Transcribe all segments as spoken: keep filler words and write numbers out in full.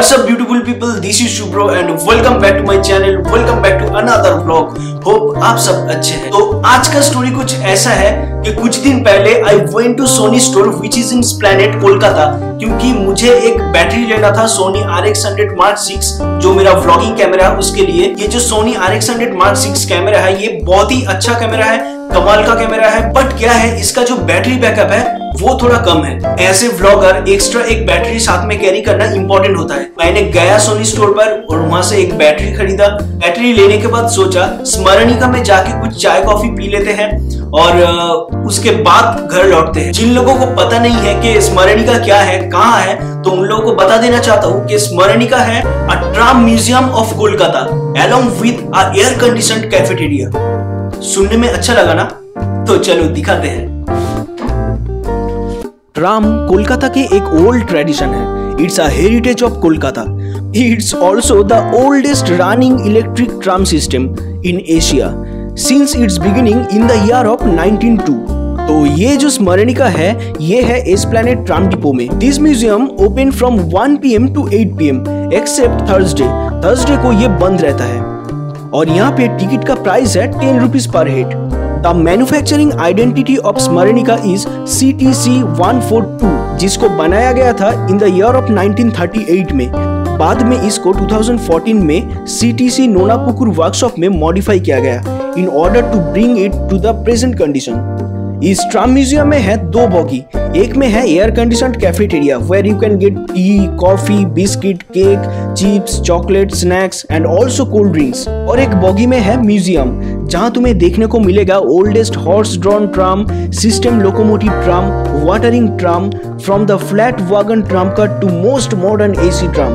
What's up beautiful people, this is Subhro and welcome back to my channel, welcome back to another vlog. Hope आप सब अच्छे हैं। तो आज का स्टोरी कुछ ऐसा है कि कुछ दिन पहले I went to Sony store which is in Esplanade Kolkata, क्योंकि मुझे एक बैटरी लेना था Sony R X hundred mark six जो मेरा व्लॉगिंग कैमरा है उसके लिए। ये जो Sony R X hundred mark six camera है ये बहुत ही अच्छा कैमरा है, कमाल का कैमरा है, बट क्या है इसका जो बैटरी बैकअप है वो थोड़ा कम है। ऐसे व्लॉगर एक्स्ट्रा एक बैटरी साथ में कैरी करना इंपॉर्टेंट होता है। मैंने गया सोनी स्टोर पर और वहां से एक बैटरी खरीदा। बैटरी लेने के बाद सोचा स्मरणिका में जाके कुछ चाय कॉफी पी लेते हैं और उसके बाद घर लौटते हैं। जिन लोगों को पता नहीं है कि स्मरणिका क्या है, कहाँ है, तो उन लोगों को बता देना चाहता हूँ कि स्मरणिका है a tram museum of Kolkata along with a air conditioned cafeteria। सुनने में अच्छा लगा ना? तो चलो दिखाते हैं। ट्राम कोलकाता के एक ओल्ड ट्रेडिशन है। It's a heritage of Kolkata. It's also the oldest running electric tram system in Asia since its beginning in the year of nineteen o two. तो ये जो स्मरणिका है ये है एस्प्लैनेड ट्राम डिपो में। This museum open from one P M to eight P M except Thursday. Thursday को ये बंद रहता है और यहाँ पे टिकट का प्राइस है ten rupees per head. The manufacturing identity of Smaranika is C T C one four two, जिसको बनाया गया था in the year of nineteen thirty eight में। बाद में इसको टू थाउजेंड फोर्टीन में C T C Nonapukur workshop में मॉडिफाई किया गया in order to bring it to the present condition. इस ट्राम म्यूजियम में है दो बॉगी। एक में है air conditioned cafeteria where you can get tea, coffee, biscuit, cake, chips, chocolate, snacks and also cold drinks. और एक बॉगी में है म्यूजियम जहां तुम्हें देखने को मिलेगा oldest horse drawn tram, system locomotive tram, watering tram from the flat wagon tram cut to most modern AC tram.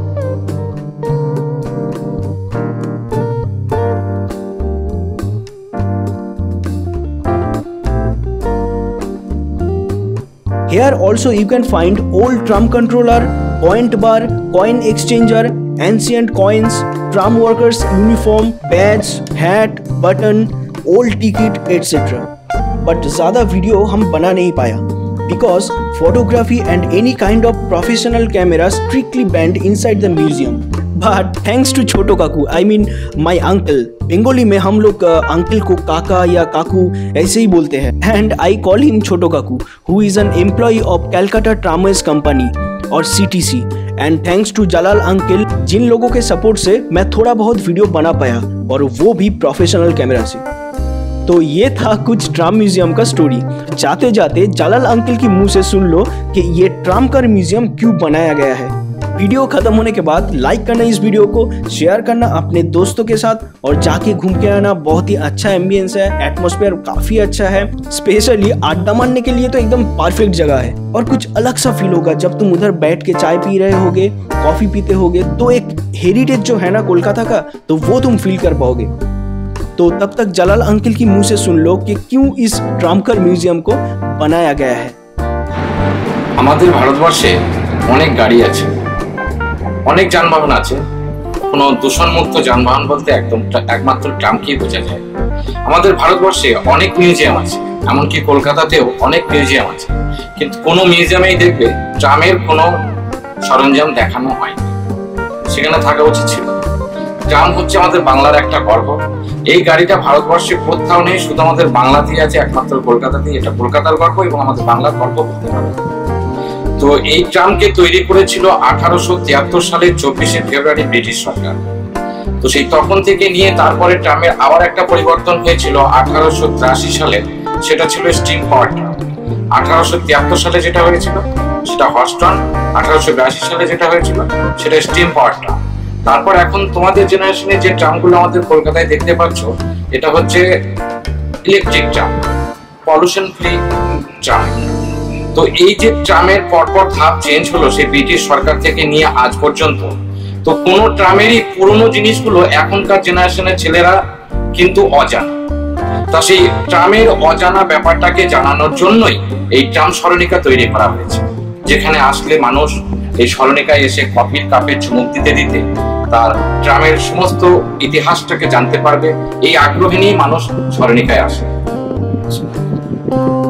Here also you can find old tram controller, point bar, coin exchanger, ancient coins, tram workers uniform, badge, hat, button, old ticket, et cetera. But ज़्यादा video हम बना नहीं पाया because photography and any kind of professional camera strictly banned inside the museum. But thanks to छोटो काकू, I mean my uncle. Bengali में हम लोग uncle को काका या काकू ऐसे ही बोलते हैं। एंड आई कॉल हिम छोटो काकू who is an employ of Calcutta trams company और C T C. And thanks to Jalal uncle, जिन लोगों के सपोर्ट से मैं थोड़ा बहुत वीडियो बना पाया और वो भी प्रोफेशनल कैमरा से। तो ये था कुछ ट्राम म्यूजियम का स्टोरी। जाते जाते जलाल अंकल की मुंह से सुन लो कि ये ट्राम कार म्यूजियम क्यों बनाया गया है। वीडियो खत्म होने के बाद लाइक करना इस वीडियो को, शेयर करना अपने दोस्तों के साथ और जाके घूम के आना। बहुत ही अच्छा एम्बियंस है, एटमॉस्फेयर काफी अच्छा है, स्पेशली अड्डा मारने के लिए तो एकदम परफेक्ट जगह है। और कुछ अलग सा फील होगा जब तुम उधर बैठ के चाय पी रहे होगे, कॉफी पीते होगे, तो एक हेरिटेज जो है ना कोलकाता का, तो वो तुम फील कर पाओगे। तो तब तक जलाल अंकल की मुंह से सुन लो कि क्यों इस ट्रामकर म्यूजियम को बनाया गया है। हमारे भारतवर्षे अनेक गाड़ी আছে, অনেক যানবাহন আছে। কোনো দূষণমুক্ত যানবাহন বলতে একদম একমাত্র ট্রামকেই বোঝা যায়। আমাদের ভারতবর্ষে অনেক মিউজিয়াম আছে, এমনকি কলকাতাতেও অনেক মিউজিয়াম আছে, কিন্তু কোনো মিউজিয়ামেই দেখবে ট্রামের কোনো সরঞ্জাম দেখানো হয়নি। সেখানে থাকা উচিত ছিল। ট্রাম হচ্ছে আমাদের বাংলার একটা গর্ব। এই গাড়িটা ভারতবর্ষে কোথাও নেই, শুধু আমাদের বাংলাতেই আছে, একমাত্র কলকাতাতেই। এটা কলকাতার গর্ব এবং আমাদের বাংলার গর্ব বলতে পারে। তো এই ট্রামকে তৈরি করেছিল আঠারোশো তিয়াত্তর সালের চব্বিশে ফেব্রুয়ারি ব্রিটিশ সরকার। তো সেই তখন থেকে নিয়ে তারপরে ট্রামের আবার একটা পরিবর্তন হয়েছিল আঠারোশো তিরাশি সালে, সেটা ছিল স্টিম পাওয়ার ট্রাম। আঠারোশো তিয়াত্তর সালে যেটা হয়েছিল সেটা হর্স ট্রাম, আঠারোশো বিরাশি সালে যেটা হয়েছিল সেটা স্টিম পাওয়ার ট্রাম। তারপর এখন তোমাদের জেনারেশনে যে ট্রামগুলো আমাদের কলকাতায় দেখতে পাচ্ছ এটা হচ্ছে electric tram, pollution free tram. তো এই যে ট্রামের পরপর ধাপ চেঞ্জ হলো সেই ব্রিটিশ সরকার থেকে নিয়ে আজ পর্যন্ত, তো কোন ট্রামেরই পুরনো জিনিসগুলো এখনকার জেনারেশনের ছেলেরা কিন্তু অজানা। তা সেই ট্রামের অজানা ব্যাপারটাকে জানানোর জন্যই এই ট্রাম স্মরণিকা তৈরি করা হয়েছে, যেখানে আসলে মানুষ এই স্মরণিকায় এসে কফির কাপে চুমুক দিতে দিতে তার ট্রামের সমস্ত ইতিহাসটাকে জানতে পারবে। এই আগ্রহ নিয়েই মানুষ স্মরণিকায় আসে।